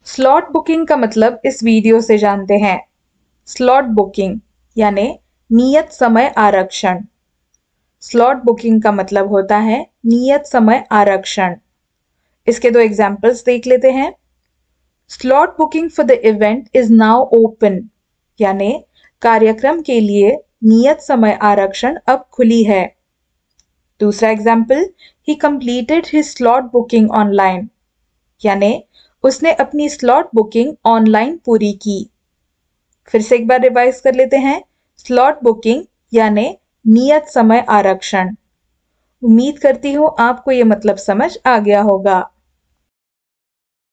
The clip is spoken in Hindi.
स्लॉट बुकिंग का मतलब इस वीडियो से जानते हैं। स्लॉट बुकिंग यानी नियत समय आरक्षण। स्लॉट बुकिंग का मतलब होता है नियत समय आरक्षण। इसके दो एग्जाम्पल्स देख लेते हैं। Slot booking for the event is now open यानी कार्यक्रम के लिए नियत समय आरक्षण अब खुली है। दूसरा example, he completed his slot booking online यानी उसने अपनी स्लॉट बुकिंग ऑनलाइन पूरी की। फिर से एक बार रिवाइज कर लेते हैं। स्लॉट बुकिंग यानी नियत समय आरक्षण। उम्मीद करती हूँ आपको ये मतलब समझ आ गया होगा।